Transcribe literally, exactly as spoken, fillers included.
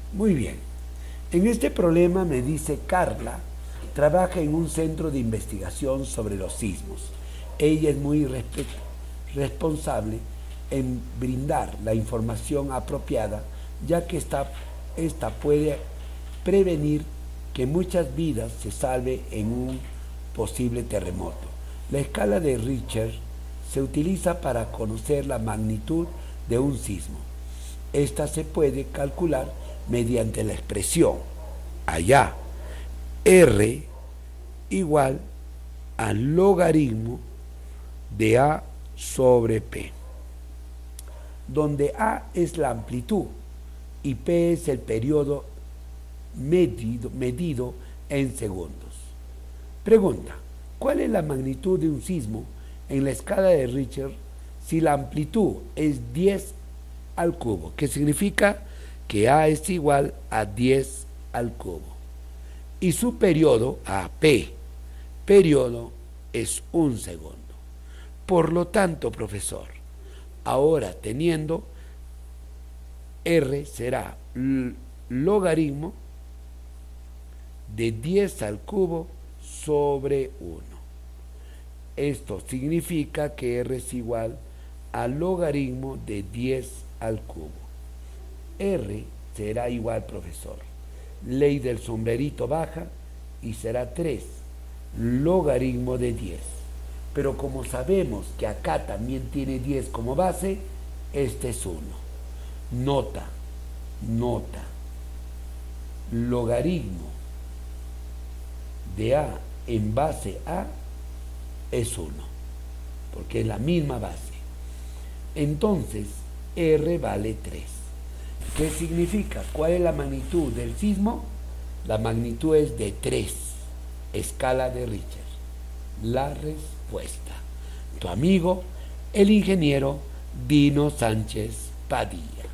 Muy bien. En este problema, me dice Carla, trabaja en un centro de investigación sobre los sismos. Ella es muy responsable en brindar la información apropiada, ya que esta, esta puede prevenir que muchas vidas se salven en un posible terremoto. La escala de Richter se utiliza para conocer la magnitud de un sismo. Esta se puede calcular mediante la expresión allá R igual al logaritmo de A sobre P, donde A es la amplitud y P es el periodo medido, medido en segundos. Pregunta: ¿cuál es la magnitud de un sismo en la escala de Richter si la amplitud es diez al cubo? Que significa que A es igual a diez al cubo. Y su periodo, A P, periodo es un segundo. Por lo tanto, profesor, ahora teniendo R será logaritmo de diez al cubo sobre uno. Esto significa que R es igual al logaritmo de diez al cubo. R será igual, profesor, ley del sombrerito baja y será tres logaritmo de diez. Pero como sabemos que acá también tiene diez como base, este es uno. Nota, nota, logaritmo de A en base A es uno, porque es la misma base. Entonces, R vale tres. ¿Qué significa? ¿Cuál es la magnitud del sismo? La magnitud es de tres, escala de Richter. La respuesta. Tu amigo, el ingeniero Dino Sánchez Padilla.